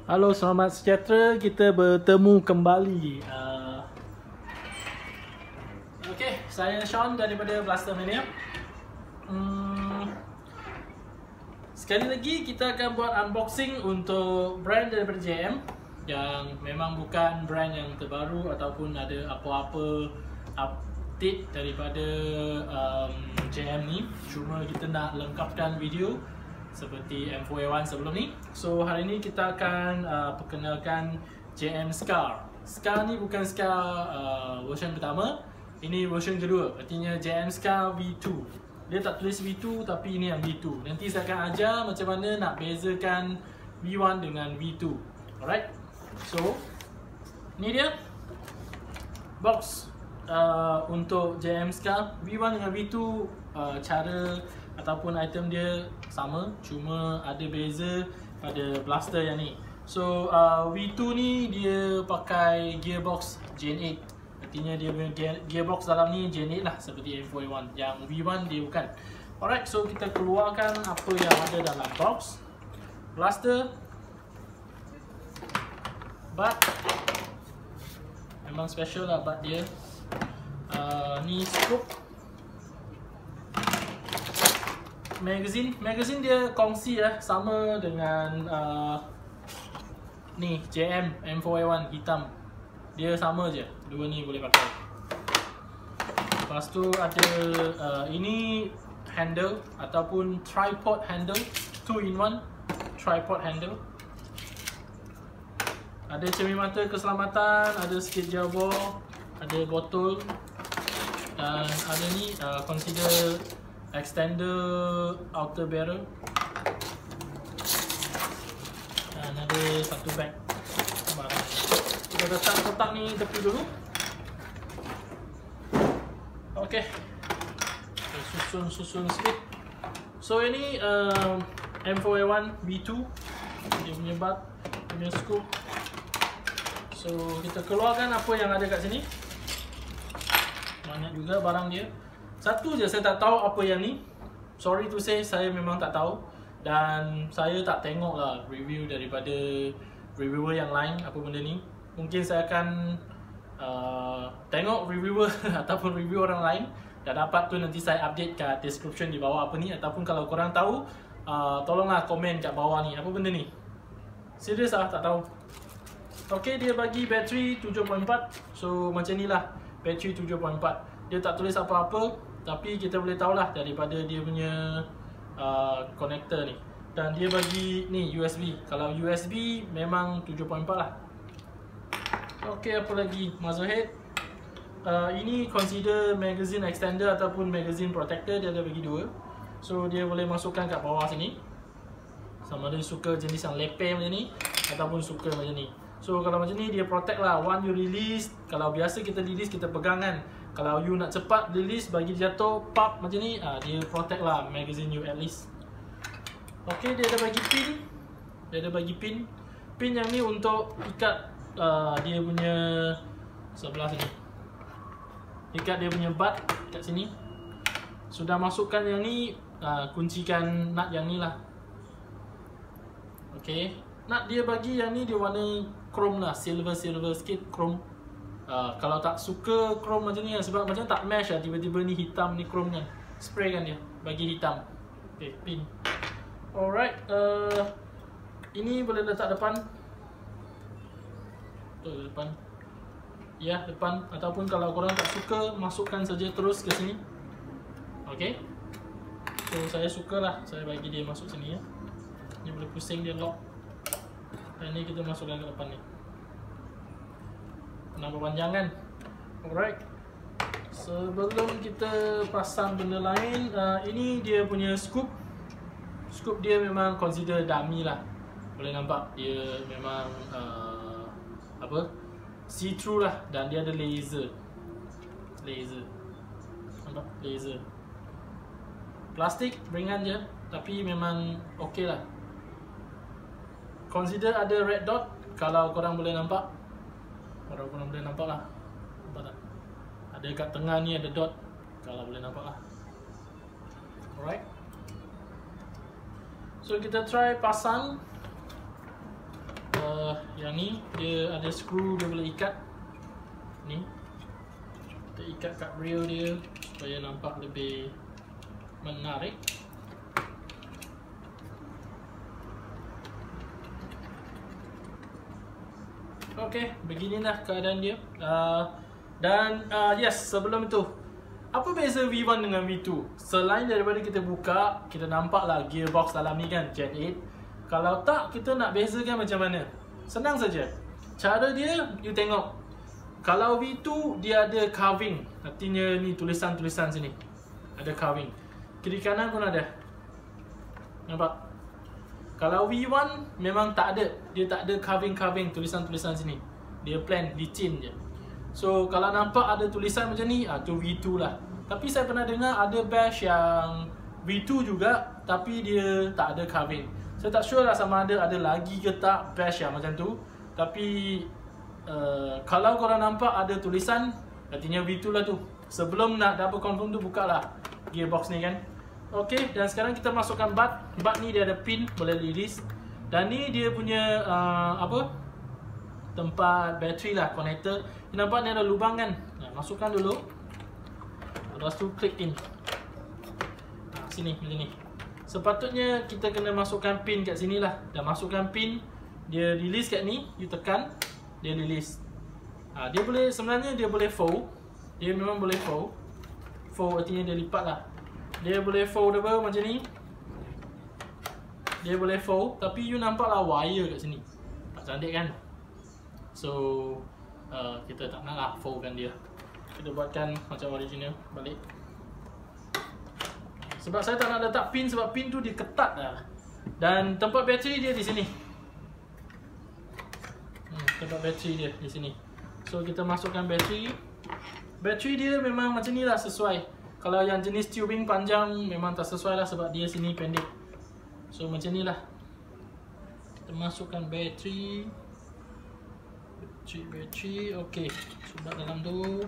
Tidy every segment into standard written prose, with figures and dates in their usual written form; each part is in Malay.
Halo, selamat sejahtera. Kita bertemu kembali. Okey, saya Sean daripada Blaster Mania. Sekali lagi kita akan buat unboxing untuk brand daripada JM yang memang bukan brand yang terbaru ataupun ada apa-apa update daripada JM ni. Cuma kita nak lengkapkan video seperti M4A1 sebelum ni. So hari ni kita akan perkenalkan JM Scar. Scar ni bukan Scar version pertama, ini version kedua. Artinya JM Scar V2. Dia tak tulis V2 tapi ini yang V2. Nanti saya akan ajar macam mana nak bezakan V1 dengan V2. Alright. So ni dia box untuk JM Scar V1 dengan V2. Cara ataupun item dia sama, cuma ada beza pada blaster yang ni. So V2 ni dia pakai gearbox Gen 8. Artinya dia punya gearbox dalam ni Gen 8 lah, seperti M4A1. Yang V1 dia bukan. Alright, so kita keluarkan apa yang ada dalam box. Blaster, butt, memang special lah butt dia. Ni scoop, magazine dia kongsi lah, sama dengan ni JM M4A1 hitam. Dia sama je, dua ni boleh pakai. Lepas tu ada ini handle ataupun tripod handle, 2-in-1 tripod handle. Ada cermin mata keselamatan, ada sikit gel ball, ada botol, dan ada ni consider extender outer barrel, dan ada satu bag barang. Kita letak kotak ni tepi dulu. Okey, susun sikit. So ini M4A1 V2, dia punya butt, dia punya scoop. So kita keluarkan apa yang ada kat sini. Banyak juga barang dia. Satu je saya tak tahu apa yang ni. Sorry to say, saya memang tak tahu. Dan saya tak tengok lah review daripada reviewer yang lain apa benda ni. Mungkin saya akan tengok reviewer ataupun review orang lain. Dan dapat tu nanti saya update kat description di bawah apa ni. Ataupun kalau korang tahu, tolonglah komen kat bawah ni apa benda ni. Serius lah, tak tahu. Ok, dia bagi bateri 7.4. So macam ni lah, bateri 7.4. Dia tak tulis apa-apa, tapi kita boleh tahulah daripada dia punya connector ni. Dan dia bagi ni USB. Kalau USB memang 7.4 lah. Ok, apa lagi? Muzzle head. Ini consider magazine extender ataupun magazine protector. Dia ada bagi dua. So dia boleh masukkan kat bawah sini. Sama ada suka jenis yang leper macam ni ataupun suka macam ni. So kalau macam ni dia protect lah. One you release, kalau biasa kita release kita pegang kan. Kalau you nak cepat release, bagi jatuh pop macam ni, dia protect lah magazine you at least. Ok, dia ada bagi pin. Dia ada bagi pin. Pin yang ni untuk ikat dia punya sebelah sini. Ikat dia punya butt kat sini. Sudah masukkan yang ni, kuncikan nut yang ni lah. Ok, nut dia bagi yang ni dia warna chrome lah, silver sikit chrome. Kalau tak suka chrome macam ni lah, sebab macam tak match lah, tiba-tiba ni hitam ni chrome kan. Spray kan dia, bagi hitam. Okay, pin. Alright, ini boleh letak depan. Betul, depan. Ya, depan. Ataupun kalau korang tak suka, masukkan saja terus ke sini. Okay. So saya suka lah, saya bagi dia masuk sini ya. Ni boleh pusing dia lock. Dan ni kita masukkan ke depan ni. Nampak panjang kan? Alright. Sebelum kita pasang benda lain, ini dia punya scoop. Scoop dia memang consider dummy lah. Boleh nampak dia memang apa? See-through lah. Dan dia ada laser. Nampak? Laser. Plastik ringan je, tapi memang ok lah. Consider ada red dot. Kalau korang boleh nampak, korang boleh nampak lah. Nampak tak? Ada kat tengah ni ada dot. Kalau boleh nampak lah. Alright. So kita try pasang. Yang ni dia ada skru, dia boleh ikat. Ni kita ikat kat rail dia supaya nampak lebih menarik. Okay, beginilah keadaan dia. Yes, sebelum itu, apa beza V1 dengan V2? Selain daripada kita buka, kita nampaklah gearbox dalam ni kan, Gen 8. Kalau tak, kita nak bezakan macam mana? Senang saja. Cara dia, you tengok. Kalau V2, dia ada carving. Artinya ni tulisan-tulisan sini. Ada carving. Kiri kanan pun ada. Nampak? Kalau V1 memang tak ada. Dia tak ada carving-carving tulisan-tulisan sini. Dia plain, licin je. So kalau nampak ada tulisan macam ni, tu V2 lah. Tapi saya pernah dengar ada bash yang V2 juga, tapi dia tak ada carving. Saya tak sure lah sama ada lagi ke tak bash yang macam tu. Tapi kalau korang nampak ada tulisan, artinya V2 lah tu. Sebelum nak double confirm tu, buka lah gearbox ni kan. Ok, dan sekarang kita masukkan bat. Bat ni dia ada pin, boleh liris. Dan ni dia punya tempat bateri lah, connector. Nampak ni ada lubang kan? Masukkan dulu. Lepas tu klik in. Sini, macam ni. Sepatutnya kita kena masukkan pin kat sini lah. Dah masukkan pin, dia release kat ni. You tekan, dia release. Dia boleh, sebenarnya dia boleh fold. Dia memang boleh fold. Fold artinya dia lipat lah. Dia boleh fold macam ni. Dia boleh fold, tapi you nampaklah wire kat sini. Tak cantik kan? So kita tak nak lah foldkan dia. Kita buatkan macam original balik. Sebab saya tak nak letak pin, sebab pin tu dia ketat dah. Dan tempat bateri dia di sini. Tempat bateri dia di sini. So kita masukkan bateri. Bateri dia memang macam ni lah, sesuai. Kalau yang jenis tubing panjang memang tak sesuai lah, sebab dia sini pendek. So macam ni lah. Kita masukkan bateri. Bateri, ok. Subat dalam tu.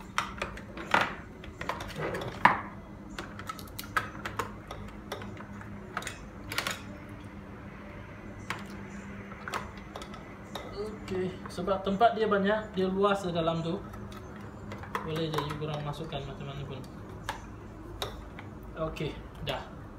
Ok, sebab tempat dia banyak, dia luas di dalam tu. Boleh jadi korang masukkan macam mana pun. Ok, dah.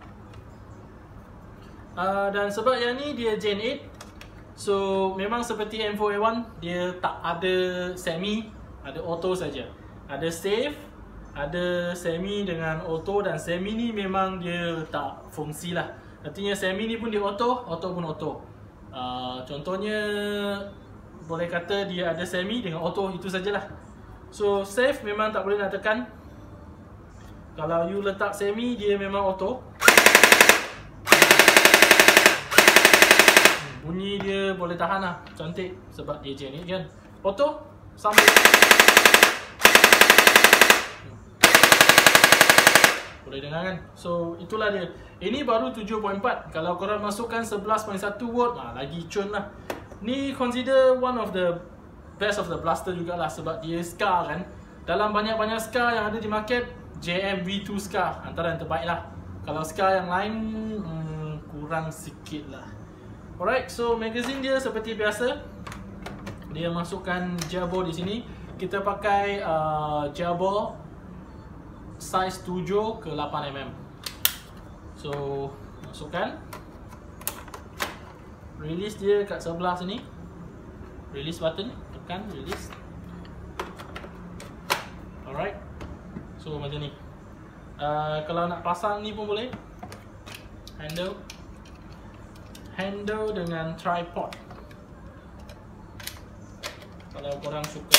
Dan sebab yang ni dia Gen 8, so memang seperti M4A1, dia tak ada semi, ada auto saja. Ada safe, ada semi dengan auto, dan semi ni memang dia tak fungsi lah. Artinya semi ni pun dia auto, auto pun auto. Contohnya boleh kata dia ada semi dengan auto, itu sajalah. So safe memang tak boleh nak tekan. Kalau you letak semi, dia memang auto. Bunyi dia boleh tahan lah, cantik. Sebab dia Gen 8 kan. Auto, sambung. Boleh dengar kan? So itulah dia. Ini baru 7.4. Kalau korang masukkan 11.1 volt, lagi cun lah. Ni consider one of the best of the blaster jugalah, sebab dia Scar kan. Dalam banyak-banyak Scar yang ada di market, JM V2 Scar antara yang terbaik lah. Kalau Scar yang lain kurang sikit lah. Alright, so magazine dia seperti biasa. Dia masukkan jabor di sini. Kita pakai jabor size 7 ke 8mm. So masukkan. Release dia kat sebelah sini. Release button, tekan release. Alright. So macam ni. Kalau nak pasang ni pun boleh. Handle dengan tripod. Kalau korang suka.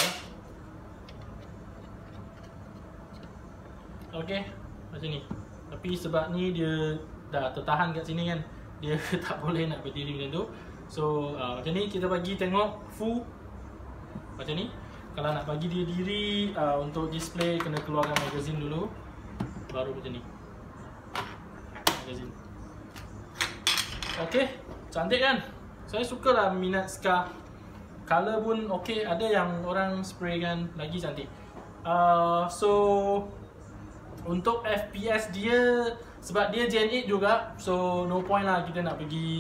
Okay, macam ni. Tapi sebab ni dia dah tertahan kat sini kan, dia tak boleh nak berdiri macam tu. So macam ni kita bagi tengok full. Macam ni. Kalau nak bagi dia diri untuk display, kena keluarkan magazine dulu. Baru macam ni magazine. Okay, cantik kan? Saya suka lah minat Scar. Color pun okay. Ada yang orang spray kan, lagi cantik. So untuk FPS dia, sebab dia Gen 8 juga, so no point lah kita nak pergi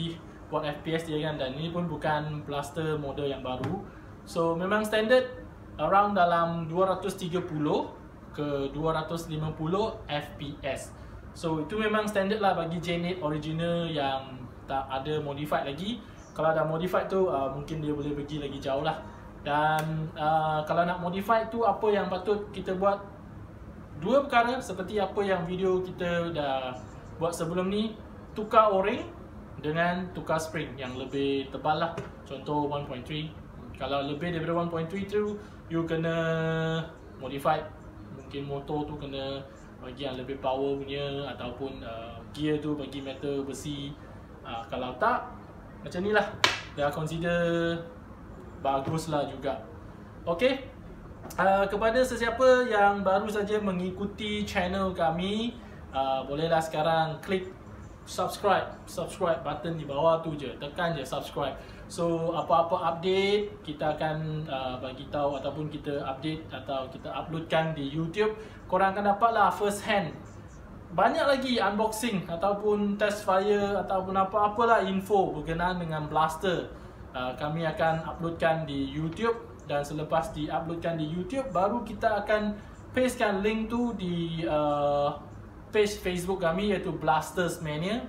buat FPS dia kan, dan ini pun bukan blaster model yang baru. So memang standard around dalam 230 ke 250 FPS. So itu memang standard lah bagi J8 original yang tak ada modified lagi. Kalau ada modified tu mungkin dia boleh pergi lagi jauh lah. Dan kalau nak modify tu, apa yang patut kita buat? Dua perkara seperti apa yang video kita dah buat sebelum ni. Tukar o-ring dengan tukar spring yang lebih tebal lah. Contoh 1.3. Kalau lebih daripada 1.3 tu, you kena modify. Mungkin motor tu kena bagi yang lebih power punya, ataupun gear tu bagi metal besi. Kalau tak, macam ni lah, dah consider bagus lah juga. Okay, kepada sesiapa yang baru saja mengikuti channel kami, bolehlah sekarang klik subscribe button di bawah tu je, tekan je subscribe. So apa-apa update kita akan bagi tahu, ataupun kita update atau kita uploadkan di YouTube, korang akan dapatlah first hand. Banyak lagi unboxing ataupun test fire ataupun apa-apalah info berkenaan dengan blaster, kami akan uploadkan di YouTube. Dan selepas di-uploadkan di YouTube, baru kita akan pastekan link tu di page Facebook kami, iaitu Blasters Mania,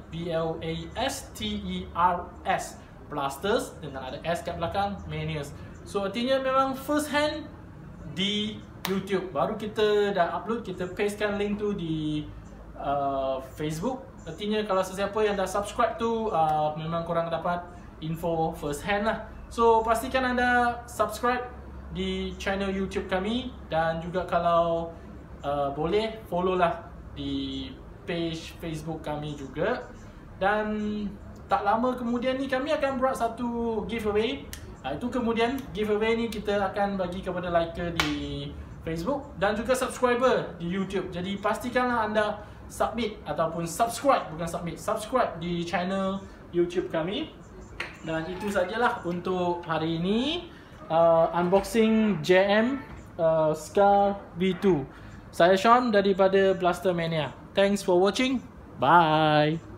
B-L-A-S-T-E-R-S, Blasters dengan ada S kat belakang, Manias. So artinya memang first hand di YouTube. Baru kita dah upload, kita pastekan link tu di Facebook. Artinya kalau sesiapa yang dah subscribe tu, memang korang dapat info first hand lah. So pastikan anda subscribe di channel YouTube kami, dan juga kalau boleh follow lah di page Facebook kami juga. Dan tak lama kemudian ni kami akan buat satu giveaway. Itu kemudian giveaway ni kita akan bagi kepada liker di Facebook dan juga subscriber di YouTube. Jadi pastikanlah anda submit ataupun subscribe, bukan submit, subscribe di channel YouTube kami. Dan itu sajalah untuk hari ini, unboxing JM Scar V2. Saya Sean daripada Blaster Mania. Thanks for watching. Bye.